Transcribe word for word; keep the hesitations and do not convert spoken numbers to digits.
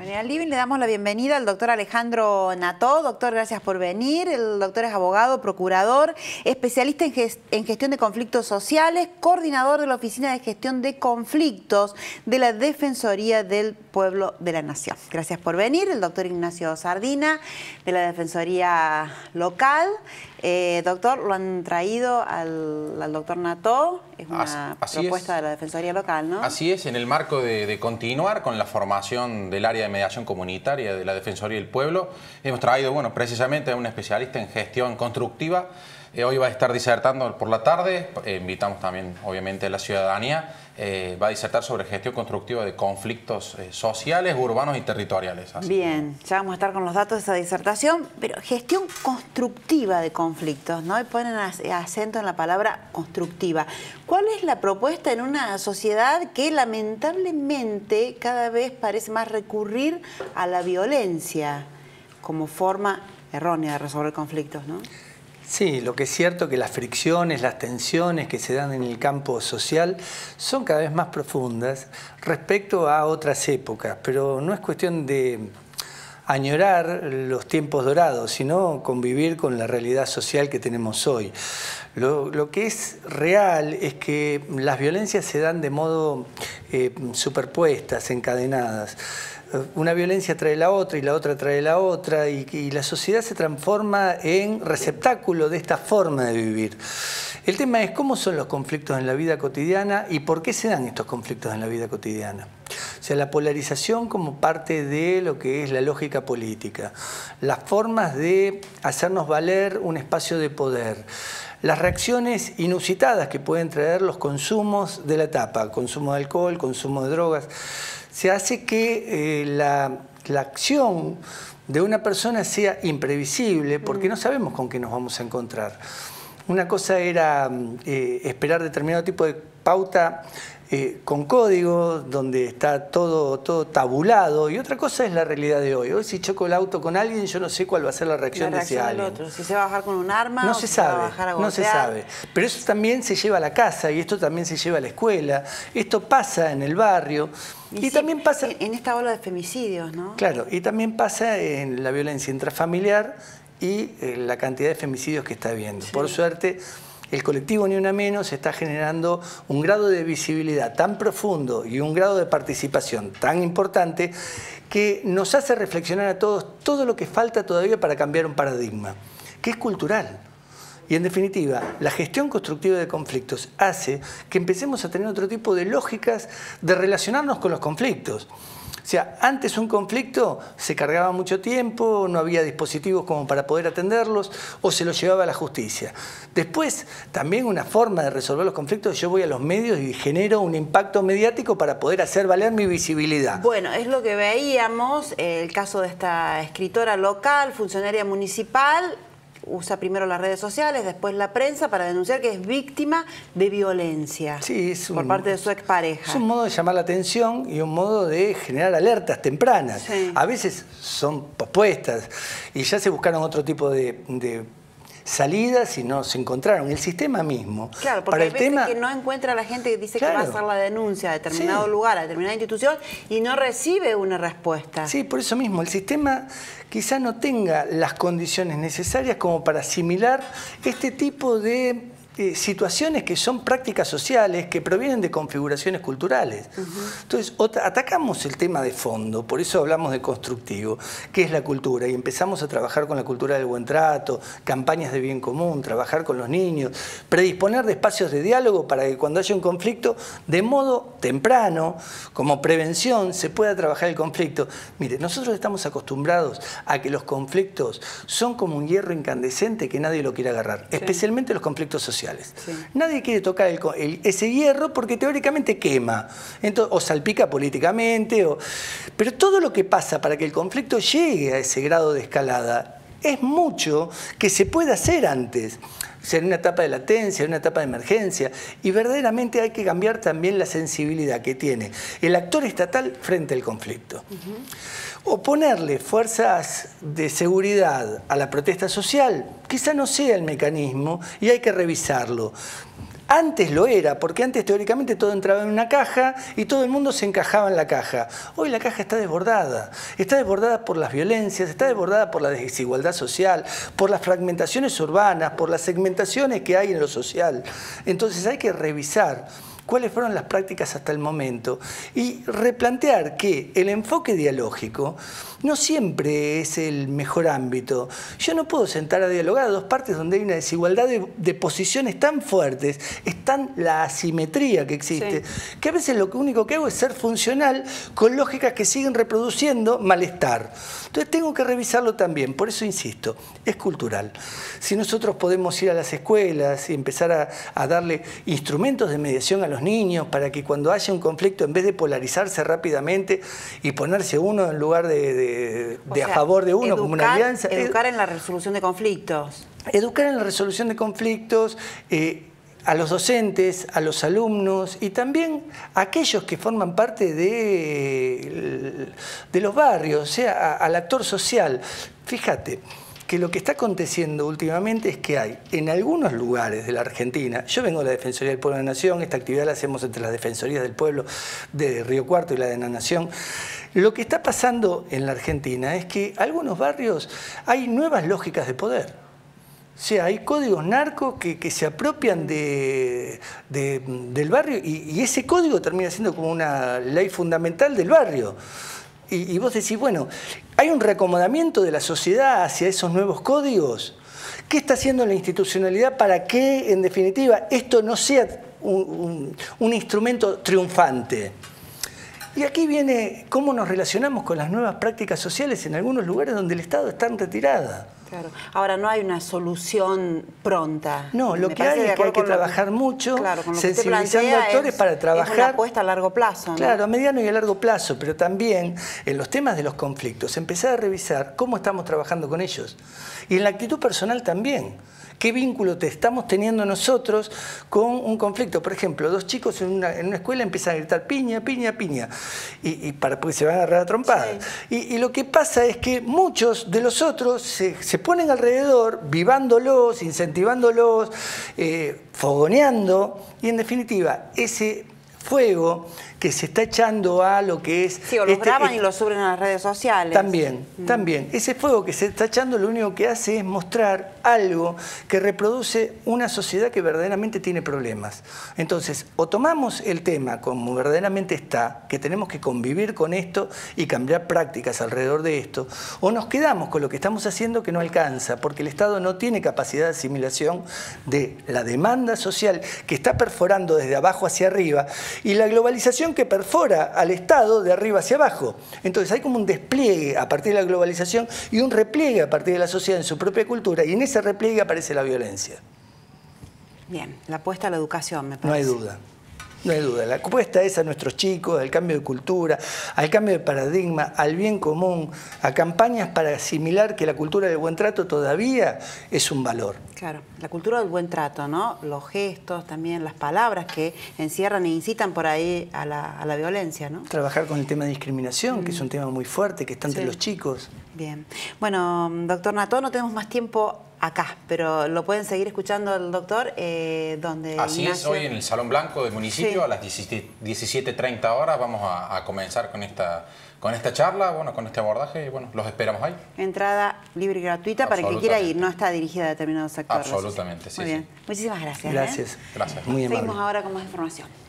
En el living le damos la bienvenida al doctor Alejandro Nató. Doctor, gracias por venir. El doctor es abogado, procurador, especialista en, gest en gestión de conflictos sociales, coordinador de la Oficina de Gestión de Conflictos de la Defensoría del Pueblo de la Nación. Gracias por venir. El doctor Ignacio Sardina, de la Defensoría Local. Eh, doctor, lo han traído al, al doctor Nató. Es una así, así propuesta es. de la Defensoría Local, ¿no? Así es, en el marco de, de continuar con la formación del área de mediación comunitaria de la Defensoría del Pueblo, hemos traído, bueno, precisamente a un especialista en gestión constructiva. Eh, hoy va a estar disertando por la tarde, eh, invitamos también, obviamente, a la ciudadanía. Eh, va a disertar sobre gestión constructiva de conflictos eh, sociales, urbanos y territoriales. Así. Bien, ya vamos a estar con los datos de esa disertación, pero gestión constructiva de conflictos, ¿no? Y ponen acento en la palabra constructiva. ¿Cuál es la propuesta en una sociedad que lamentablemente cada vez parece más recurrir a la violencia como forma errónea de resolver conflictos, ¿no? Sí, lo que es cierto es que las fricciones, las tensiones que se dan en el campo social son cada vez más profundas respecto a otras épocas, pero no es cuestión de añorar los tiempos dorados, sino convivir con la realidad social que tenemos hoy. Lo, lo que es real es que las violencias se dan de modo eh, superpuestas, encadenadas. Una violencia trae la otra y la otra trae la otra y, y la sociedad se transforma en receptáculo de esta forma de vivir. El tema es cómo son los conflictos en la vida cotidiana y por qué se dan estos conflictos en la vida cotidiana. O sea, la polarización como parte de lo que es la lógica política, las formas de hacernos valer un espacio de poder, las reacciones inusitadas que pueden traer los consumos de la etapa, consumo de alcohol, consumo de drogas. Se hace que eh, la, la acción de una persona sea imprevisible porque no sabemos con qué nos vamos a encontrar. Una cosa era eh, esperar determinado tipo de pauta eh, con código, donde está todo, todo tabulado, y otra cosa es la realidad de hoy. Hoy si choco el auto con alguien, yo no sé cuál va a ser la reacción, la reacción de ese del alguien. otro. Si se va a bajar con un arma no o se si sabe, se va a bajar a golpear. No se sabe. Pero eso también se lleva a la casa y esto también se lleva a la escuela. Esto pasa en el barrio. Y, y sí, también pasa en esta ola de femicidios, ¿no? Claro, y también pasa en la violencia intrafamiliar y eh, la cantidad de femicidios que está habiendo. Sí. Por suerte, el colectivo Ni Una Menos está generando un grado de visibilidad tan profundo y un grado de participación tan importante que nos hace reflexionar a todos todo lo que falta todavía para cambiar un paradigma, que es cultural. Y en definitiva, la gestión constructiva de conflictos hace que empecemos a tener otro tipo de lógicas de relacionarnos con los conflictos. O sea, antes un conflicto se cargaba mucho tiempo, no había dispositivos como para poder atenderlos o se los llevaba a la justicia. Después, también una forma de resolver los conflictos, yo voy a los medios y genero un impacto mediático para poder hacer valer mi visibilidad. Bueno, es lo que veíamos, el caso de esta escritora local, funcionaria municipal, usa primero las redes sociales, después la prensa para denunciar que es víctima de violencia sí, es un, por parte de su expareja. Es un modo de llamar la atención y un modo de generar alertas tempranas. Sí. A veces son pospuestas y ya se buscaron otro tipo de, de salidas y no se encontraron. El sistema mismo. Claro, porque para hay el veces tema... que no encuentra a la gente que dice claro. que va a hacer la denuncia a determinado sí. lugar, a determinada institución y no recibe una respuesta. Sí, por eso mismo. El sistema quizá no tenga las condiciones necesarias como para asimilar este tipo de eh, situaciones que son prácticas sociales, que provienen de configuraciones culturales. Uh-huh. Entonces, atacamos el tema de fondo, por eso hablamos de constructivo, que es la cultura, y empezamos a trabajar con la cultura del buen trato, campañas de bien común, trabajar con los niños, predisponer de espacios de diálogo para que cuando haya un conflicto, de modo temprano, como prevención, se pueda trabajar el conflicto. Mire, nosotros estamos acostumbrados a que los conflictos son como un hierro incandescente que nadie lo quiere agarrar, sí. especialmente los conflictos sociales. Sí. Nadie quiere tocar el, el, ese hierro porque teóricamente quema, entonces, o salpica políticamente, o, pero todo lo que pasa para que el conflicto llegue a ese grado de escalada es mucho que se puede hacer antes. O sea, en una etapa de latencia, en una etapa de emergencia, y verdaderamente hay que cambiar también la sensibilidad que tiene el actor estatal frente al conflicto. Uh-huh. O ponerle fuerzas de seguridad a la protesta social, quizá no sea el mecanismo y hay que revisarlo. Antes lo era, porque antes teóricamente todo entraba en una caja y todo el mundo se encajaba en la caja. Hoy la caja está desbordada. Está desbordada por las violencias, está desbordada por la desigualdad social, por las fragmentaciones urbanas, por las segmentaciones que hay en lo social. Entonces hay que revisar cuáles fueron las prácticas hasta el momento y replantear que el enfoque dialógico no siempre es el mejor ámbito. Yo no puedo sentar a dialogar a dos partes donde hay una desigualdad de, de posiciones tan fuertes, es tan la asimetría que existe, sí, que a veces lo único que hago es ser funcional con lógicas que siguen reproduciendo malestar. Entonces tengo que revisarlo también, por eso insisto, es cultural. Si nosotros podemos ir a las escuelas y empezar a, a darle instrumentos de mediación a los niños para que cuando haya un conflicto, en vez de polarizarse rápidamente y ponerse uno en lugar de, de de, de sea, a favor de uno, educar, como una alianza. Educar en la resolución de conflictos. Educar en la resolución de conflictos, eh, a los docentes, a los alumnos y también a aquellos que forman parte de, de los barrios, o sea, a, al actor social. Fíjate que lo que está aconteciendo últimamente es que hay en algunos lugares de la Argentina, yo vengo de la Defensoría del Pueblo de la Nación, esta actividad la hacemos entre las Defensorías del Pueblo de Río Cuarto y la de la Nación. Lo que está pasando en la Argentina es que en algunos barrios hay nuevas lógicas de poder. O sea, hay códigos narcos que, que se apropian de, de, del barrio y, y ese código termina siendo como una ley fundamental del barrio. Y, y vos decís, bueno, hay un reacomodamiento de la sociedad hacia esos nuevos códigos. ¿Qué está haciendo la institucionalidad para que, en definitiva, esto no sea un, un, un instrumento triunfante? Y aquí viene cómo nos relacionamos con las nuevas prácticas sociales en algunos lugares donde el Estado está en retirada. Claro. Ahora, no hay una solución pronta. No, lo Me que hay es que hay que trabajar que, mucho, claro, sensibilizando a actores es, para trabajar. Es una apuesta a largo plazo, ¿no? Claro, a mediano y a largo plazo, pero también en los temas de los conflictos, empezar a revisar cómo estamos trabajando con ellos. Y en la actitud personal también. ¿Qué vínculo te estamos teniendo nosotros con un conflicto? Por ejemplo, dos chicos en una, en una escuela empiezan a gritar piña, piña, piña, y, y para, porque se van a agarrar a trompadas. Sí. Y, y lo que pasa es que muchos de los otros se, se ponen alrededor, vivándolos, incentivándolos, eh, fogoneando, y en definitiva, ese fuego que se está echando a lo que es... Sí, o lo este, graban este, y lo suben a las redes sociales. También, mm. también. Ese fuego que se está echando lo único que hace es mostrar algo que reproduce una sociedad que verdaderamente tiene problemas. Entonces, o tomamos el tema como verdaderamente está, que tenemos que convivir con esto y cambiar prácticas alrededor de esto, o nos quedamos con lo que estamos haciendo que no alcanza, porque el Estado no tiene capacidad de asimilación de la demanda social que está perforando desde abajo hacia arriba y la globalización que perfora al Estado de arriba hacia abajo. Entonces hay como un despliegue a partir de la globalización y un repliegue a partir de la sociedad en su propia cultura, y en ese repliegue aparece la violencia. Bien, la apuesta a la educación, me parece. No hay duda. No hay duda, la apuesta es a nuestros chicos, al cambio de cultura, al cambio de paradigma, al bien común, a campañas para asimilar que la cultura del buen trato todavía es un valor. Claro, la cultura del buen trato, ¿no? Los gestos, también las palabras que encierran e incitan por ahí a la, a la violencia, ¿no? Trabajar con el tema de discriminación, mm. que es un tema muy fuerte, que está entre sí. los chicos. Bien. Bueno, doctor Nató, no tenemos más tiempo acá, pero lo pueden seguir escuchando el doctor eh, donde Así Ignacio... es, hoy en el Salón Blanco del municipio, sí. a las diecisiete treinta horas vamos a, a comenzar con esta, con esta charla, bueno, con este abordaje, y bueno, los esperamos ahí. Entrada libre y gratuita para el que quiera ir, no está dirigida a determinados sectores. Absolutamente, sí. Muy bien, sí. muchísimas gracias. Gracias. ¿eh? Gracias. Muy amable. Seguimos ahora con más información.